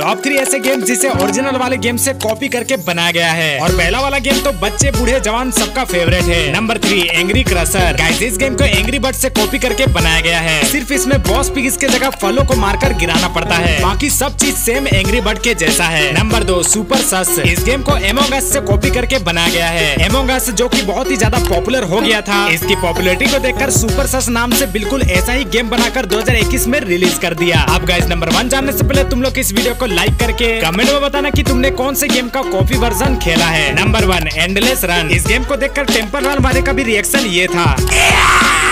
Top 3 ऐसे game जिसे original वाले गेम से कॉपी करके बनाया गया है। और पहला वाला गेम तो बच्चे बूढ़े जवान सबका फेवरेट है। Number 3 angry crusher. गाइस इस गेम को एंग्री बर्ड से कॉपी करके बनाया गया है। सिर्फ इसमें बॉस पिग्स के जगह फलों को मारकर गिराना पड़ता है, बाकी सब चीज सेम एंग्री बर्ड के जैसा है। Number 2 super sus. इस गेम को अमंग अस से कॉपी करके बनाया गया है। अमंग अस जो कि बहुत ही ज्यादा पॉपुलर हो गया था, इसकी पॉपुलैरिटी को देखकर सुपर सस नाम से बिल्कुल ऐसा ही गेम बनाकर 2021 में रिलीज कर दिया। अब गाइस नंबर 1 जानने से पहले तुम लोग इस वीडियो को लाइक करके कमेंट में बताना कि तुमने कौन से गेम का कॉपी वर्जन खेला है। Number 1 endless run. इस गेम को देखकर टेम्पल रन वाले का भी रिएक्शन ये था।